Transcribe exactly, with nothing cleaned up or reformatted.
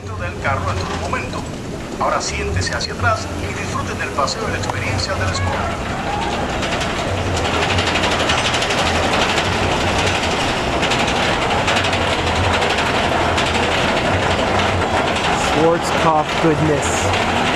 dentro del carro en todo momento. Ahora siéntese hacia atrás y disfruten del paseo y la experiencia del Sport. Schwarzkopf goodness.